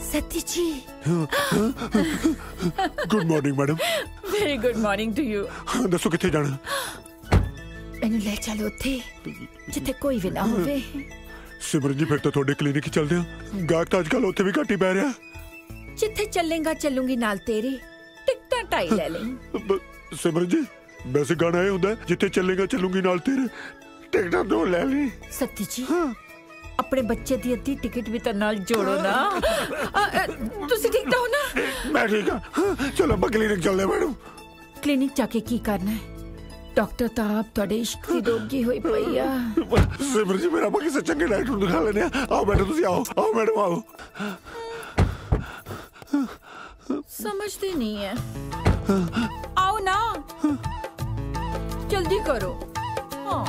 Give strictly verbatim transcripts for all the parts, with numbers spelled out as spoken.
Sati ji. Good morning madam. Very good morning to you. दसो किथे जाना? मैनू ले चलो उत्थे जिथे कोई भी ना होवे। सिमरन जी फिर तो थोड़े क्लिनिक ही चलदे हां। गाहक तो अजकल उत्थे भी घट ही पै रहा। जिथे चलेगा चलूंगी नाल तेरे। टिकटां ढाई ले लें। सिमरन जी वैसे गाना ये होंदा जिथे चलेगा चलूंगी नाल तेरे, टिकटां दो ले ली। सती जी अपने बच्चे दी अद्धी टिकट भी तो नाल जोड़ो ना। तुसी ठीक तो हो ना? मैं ठीक हां। चलो अब क्लिनिक चलदे मैडम। क्लिनिक जाके की करना है? डॉक्टर तो आप थोड़े इश्क दी रोगी होई पई आ। सिमरन जी मेरा बाकी से चंगे डॉक्टर ਨੂੰ ਦਿਖਾ ਲੈਣੇ ਆ। आओ मैडम तुसी आओ। आओ मैडम आओ। समझते नहीं है। आओ ना जल्दी करो। हाँ।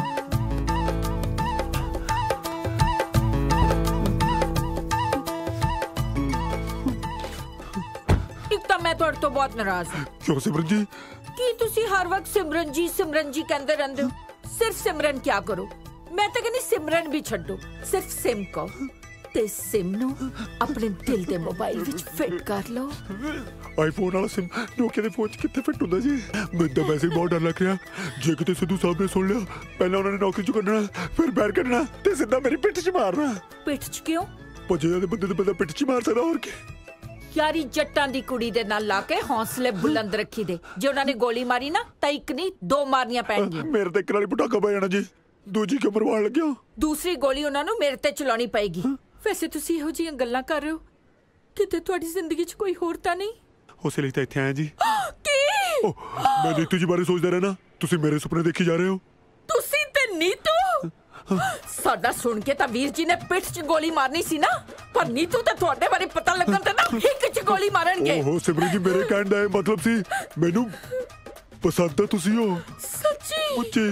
एक तो मैं थोड़े तो बहुत नाराज हूँ। क्यों सिमरन जी? कि तुसी हर वक्त सिमरन जी सिमरन जी कहते रहंदे हो। सिर्फ सिमरन क्या करो? मैं तो कहनी सिमरन भी छड्डो, सिर्फ सिम कहो ते सिम नु अपने दिल दे मोबाइल विच फिट कर लो। आईफोन वाला सिम नोकिया दे फोन च कित्थे फिट हुंदा जी? मैं तो वैसे ही बहुत डर लग रहा। जे किते सिद्धू साहब ने सुन लिया, पहले उन्होंने नौकरी चों कढना, फिर बाहर कढना ते सीधा मेरी पिठ च मारना। पिठ च क्यों? भजे दे बंदे ते बंदा पिठ च मार सकदा और की। यारी जट्टां दी कुड़ी दे नाल ला के हौसले बुलंद रखी दे। जे उन्होंने गोली मारी ना तां इक नहीं दो मारनियां पैणगियां। मेरे ते इक नाल पटाका पै जाना जी। दूजी क्यों मरवाण लग्या? दूसरी गोली उन्हां नूं मेरे ते चलाउणी पएगी। वैसे तुसी इहो जिहियां गल्लां कर रहे हो किते तुहाडी जिंदगी च कोई होर तां नहीं? उस लिए तो इत्थे आया जी। की? ओ, मैं नीतू जी बारे सोचदा रहना। तुसी मेरे सुपने देखी जा रहे हो। तुसी ते नीतू साडा सुन के तां वीर जी ने पिठ च गोली मारनी सी ना, पर नीतू ते तुहाडे बारे पता लगन ते ना हिक च गोली मारनगे। ओहो सिमरन जी मेरे कहण दा मतलब सी मैनू पसंद तो तुसी हो। सच्ची? मुझे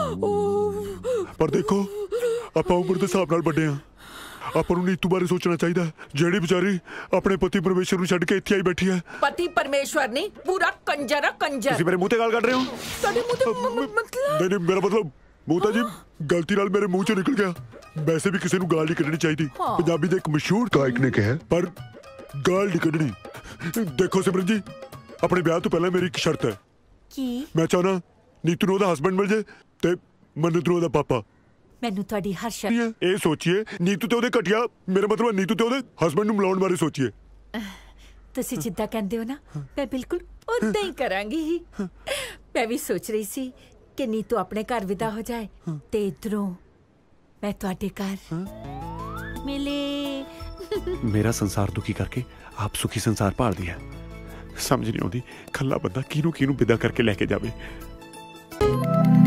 पर देखो आपां उम्र दे हिसाब नाल बड़े हां। ਆਪਾਂ ਨੂੰ ਨੀਤੂ ਬਾਰੇ ਸੋਚਣਾ ਚਾਹੀਦਾ, ਜਿਹੜੀ ਵਿਚਾਰੀ ਆਪਣੇ ਪਤੀ ਪਰਮੇਸ਼ਰ ਨੂੰ ਛੱਡ ਕੇ ਇੱਥੇ ਆਈ ਬੈਠੀ ਹੈ। ਪਤੀ ਪਰਮੇਸ਼ਰ ਨਹੀਂ, ਪੂਰਾ ਕੰਜਰ ਆ ਕੰਜਰ। ਤੁਸੀਂ ਮੇਰੇ ਮੂੰਹ ਤੇ ਗੱਲ ਕੱਢ ਰਹੇ ਹੋ? ਤੁਹਾਡੇ ਮੂੰਹ ਤੇ ਮਤਲਬ? ਨਹੀਂ ਨਹੀਂ ਮੇਰਾ ਮਤਲਬ ਮੂੰਹ ਤਾਂ ਜੀ ਗਲਤੀ ਨਾਲ ਮੇਰੇ ਮੂੰਹ ਚੋਂ ਨਿਕਲ ਗਿਆ। ਵੈਸੇ ਵੀ ਕਿਸੇ ਨੂੰ ਗਾਲ ਨਹੀਂ ਕੱਢਣੀ ਚਾਹੀਦੀ। ਪੰਜਾਬੀ ਦੇ ਇੱਕ ਮਸ਼ਹੂਰ ਗਾਇਕ ਨੇ ਕਿਹਾ, ਪਰ ਗਾਲ ਨਹੀਂ ਕੱਢਣੀ। ਦੇਖੋ ਸਿਮਰਨ ਜੀ ਆਪਣੇ ਵਿਆਹ ਤੋਂ ਪਹਿਲਾਂ ਮੇਰੀ ਇੱਕ ਸ਼ਰਤ ਹੈ। ਕੀ? ਮੈਂ ਚਾਹਨਾ ਨੀਤੂ ਨੂੰ ਉਹਦਾ ਹਸਬੈਂਡ ਮਿਲ ਜੇ ਤੇ ਮੰਨਤ ਨੂੰ ਉਹਦਾ ਪਾਪਾ। ਮੈਨੂੰ ਤੁਹਾਡੀ ਹਰ ਸ਼ਰਤ ਇਹ ਸੋਚੀਏ ਨੀਤੂ ਤੇ ਉਹਦੇ ਘਟਿਆ, ਮੇਰਾ ਮਤਲਬ ਨੀਤੂ ਤੇ ਉਹਦੇ ਹਸਬੈਂਡ ਨੂੰ ਮਿਲਾਉਣ ਬਾਰੇ ਸੋਚੀਏ। ਤੁਸੀਂ ਜਿੱਦਾਂ ਕਹਿੰਦੇ ਹੋ ਨਾ ਮੈਂ ਬਿਲਕੁਲ ਉਦਾਂ ਹੀ ਕਰਾਂਗੀ। ਮੈਂ ਵੀ ਸੋਚ ਰਹੀ ਸੀ ਕਿ ਨੀਤੂ ਆਪਣੇ ਘਰ ਵਿਦਾ ਹੋ ਜਾਏ ਤੇ ਇਧਰੋਂ ਮੈਂ ਤੁਹਾਡੇ ਘਰ ਮਿਲੇ। ਮੇਰਾ ਸੰਸਾਰ ਦੁਖੀ ਕਰਕੇ ਆਪ ਸੁਖੀ ਸੰਸਾਰ ਭਾਲਦੀ ਹੈ। ਸਮਝ ਨਹੀਂ ਆਉਂਦੀ ਖੱਲਾ ਬੰਦਾ ਕਿਹਨੂੰ ਕਿਹਨੂੰ ਵਿਦਾ ਕਰਕੇ ਲੈ ਕੇ ਜਾਵੇ।